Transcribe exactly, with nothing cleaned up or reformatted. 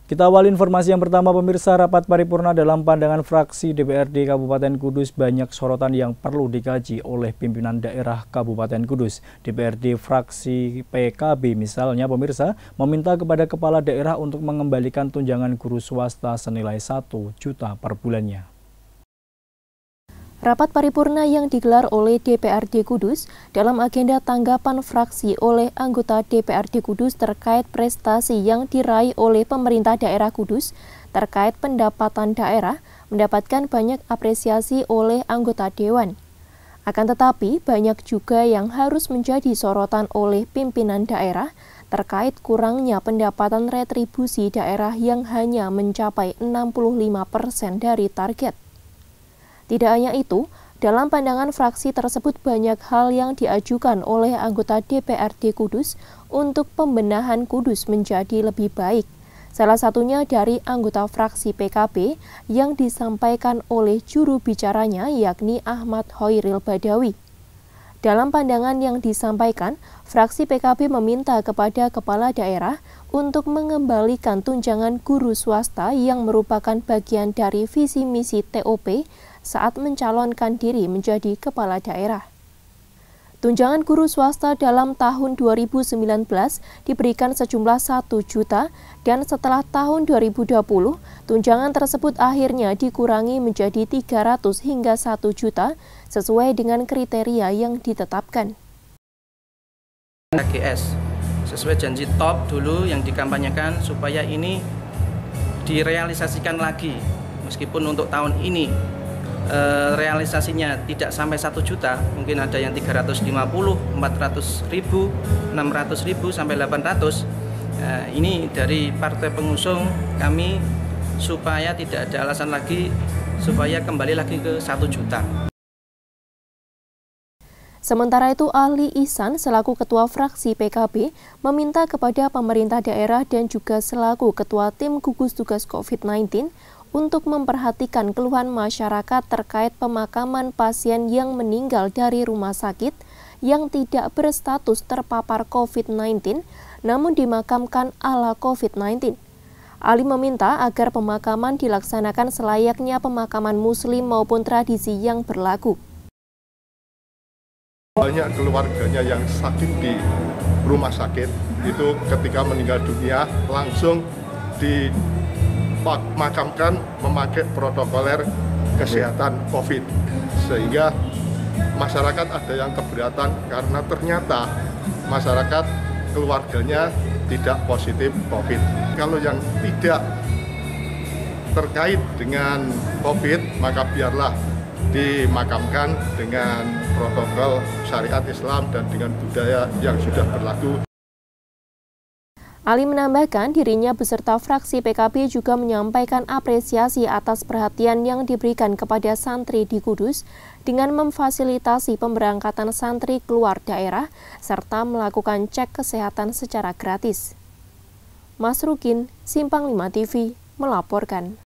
Kita awali informasi yang pertama, pemirsa. Rapat paripurna dalam pandangan fraksi D P R D Kabupaten Kudus banyak sorotan yang perlu dikaji oleh pimpinan daerah Kabupaten Kudus. D P R D fraksi P K B misalnya, pemirsa, meminta kepada kepala daerah untuk mengembalikan tunjangan guru swasta senilai satu juta per bulannya. Rapat paripurna yang digelar oleh D P R D Kudus dalam agenda tanggapan fraksi oleh anggota D P R D Kudus terkait prestasi yang diraih oleh pemerintah daerah Kudus terkait pendapatan daerah mendapatkan banyak apresiasi oleh anggota Dewan. Akan tetapi, banyak juga yang harus menjadi sorotan oleh pimpinan daerah terkait kurangnya pendapatan retribusi daerah yang hanya mencapai enam puluh lima persen dari target. Tidak hanya itu, dalam pandangan fraksi tersebut banyak hal yang diajukan oleh anggota D P R D Kudus untuk pembenahan Kudus menjadi lebih baik. Salah satunya dari anggota fraksi P K B yang disampaikan oleh juru bicaranya yakni Ahmad Hoiril Badawi. Dalam pandangan yang disampaikan, fraksi P K B meminta kepada kepala daerah untuk mengembalikan tunjangan guru swasta yang merupakan bagian dari visi misi T O P saat mencalonkan diri menjadi kepala daerah. Tunjangan guru swasta dalam tahun dua ribu sembilan belas diberikan sejumlah satu juta dan setelah tahun dua ribu dua puluh, tunjangan tersebut akhirnya dikurangi menjadi tiga ratus hingga satu juta sesuai dengan kriteria yang ditetapkan. H G S sesuai janji top dulu yang dikampanyekan supaya ini direalisasikan lagi, meskipun untuk tahun ini e, realisasinya tidak sampai satu juta, mungkin ada yang tiga ratus lima puluh, empat ratus ribu, enam ratus ribu sampai delapan ratus. E, ini dari partai pengusung kami supaya tidak ada alasan lagi supaya kembali lagi ke satu juta. Sementara itu, Ali Ihsan selaku Ketua Fraksi P K B meminta kepada pemerintah daerah dan juga selaku Ketua Tim Gugus Tugas COVID sembilan belas untuk memperhatikan keluhan masyarakat terkait pemakaman pasien yang meninggal dari rumah sakit yang tidak berstatus terpapar COVID sembilan belas namun dimakamkan ala COVID sembilan belas. Ali meminta agar pemakaman dilaksanakan selayaknya pemakaman muslim maupun tradisi yang berlaku. Banyak keluarganya yang sakit di rumah sakit, itu ketika meninggal dunia langsung dimakamkan memakai protokoler kesehatan COVID. Sehingga masyarakat ada yang keberatan karena ternyata masyarakat keluarganya tidak positif COVID. Kalau yang tidak terkait dengan COVID, maka biarlah dimakamkan dengan protokol syariat Islam dan dengan budaya yang sudah berlaku. Ali menambahkan dirinya beserta fraksi P K B juga menyampaikan apresiasi atas perhatian yang diberikan kepada santri di Kudus dengan memfasilitasi pemberangkatan santri keluar daerah serta melakukan cek kesehatan secara gratis. Mas Rukin, Simpang lima T V, melaporkan.